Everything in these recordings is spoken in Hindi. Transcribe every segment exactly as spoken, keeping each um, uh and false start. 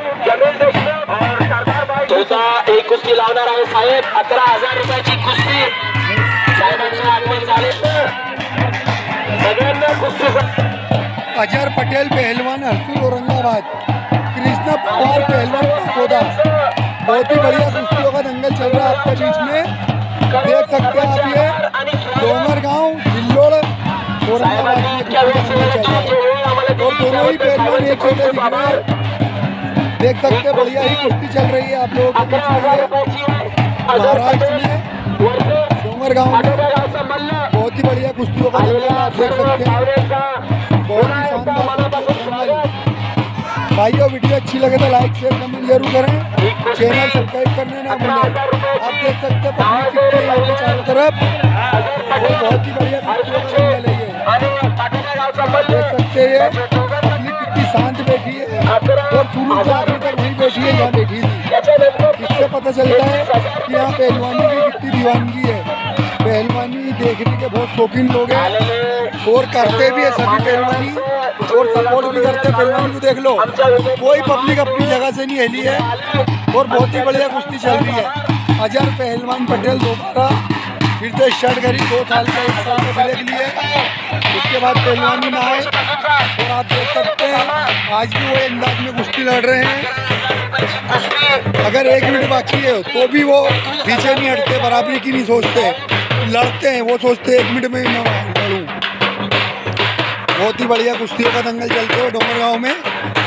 चौथा एक कुस्ती लावणार आहे साहेब. अकरा हजार रुपयाची कुस्ती साहेबांच्या आगमन झाले. सगळ्यांना कुस्ती. अजहर पटेल पहलवान हरसूल औरंगाबाद, कृष्णा पवार पहलवान पाकोदा। बहुत ही बढ़िया कुश्तियों का दंगल चल रहा है आपके बीच में। देख सकते हैं आप ये डोंगरगांव सिल्लोड़ औरंगाबाद में कुश्ती का दंगल चल रहा है और दोनों ही पहलवान एक जैसे दिख रहे हैं। देख सकते हैं बढ़िया ही कुश्ती चल रही है आप लोगों के बीच में। महाराष्ट्र में डोंगरगांव में बहुत ही बढ़िया कुश्तियों का दंगल आप देख सकते हैं। बहुत ही शानदार भाइयों, वीडियो अच्छी लगे तो लाइक शेयर कमेंट जरूर करें, चैनल सब्सक्राइब करने ना भूलें। आप देख सकते हैं पब्लिक कितनी है यहाँ चारों तरफ और बहुत ही बढ़िया कुश्तियों का दंगल है ये। देख सकते हैं पब्लिक कितनी शांत बैठी है और शुरू से आखिर तक वहीं बैठी है जहाँ बैठी थी। इससे पता चलता है कि यहाँ पहलवानी की कितनी दीवानगी है। पहलवानी देखने के बहुत शौकीन लोग हैं और करते भी है सभी पहलवानी और सपोर्ट भी करते हैं पहलवानी को। देख लो कोई पब्लिक अपनी जगह से नहीं हिली है और बहुत ही बढ़िया कुश्ती चल रही है। अजहर पहलवान पटेल दोबारा फिर से स्टार्ट करी दो साल का एक साल का ब्रेक लिए, उसके बाद पहलवानी में आए और आप देख सकते हैं आज भी वो अंदाज में कुश्ती लड़ रहे हैं। अगर एक मिनट बाकी है तो भी वो पीछे नहीं हटते, बराबरी की नहीं सोचते, लड़ते हैं। वो सोचते एक मिनट में ही मैं लड़ूं। बहुत ही बढ़िया कुश्तियों का दंगल चलते हो डोंगरगांव में।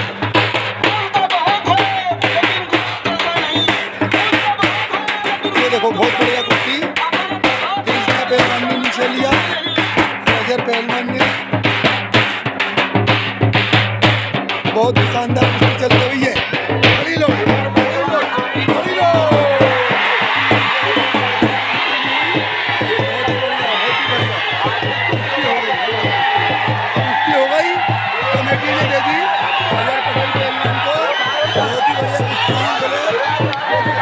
ये देखो बहुत बढ़िया कुश्ती, कृष्णा पहलवान ने नीचे लिया, अजहर पहलवान ने। बहुत ही शानदार कुश्ती चलती हुई है। बड़ी लो, बड़ी लो। कमेटी ने दे दी अजहर पटेल पहलवान को। बहुत ही बढ़िया कुश्ती